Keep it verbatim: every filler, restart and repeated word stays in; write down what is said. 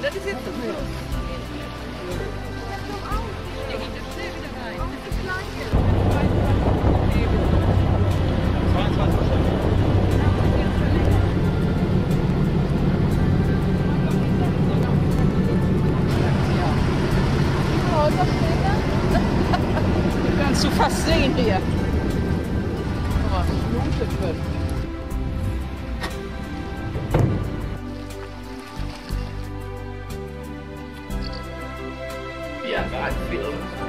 das ist jetzt so viel. Der geht jetzt schnell wieder rein. Das ist das Gleiche. zweiundzwanzig Stunden. Kannst du fast sehen hier. Oh, Schnumpelköpfe. Ja, Radfilm.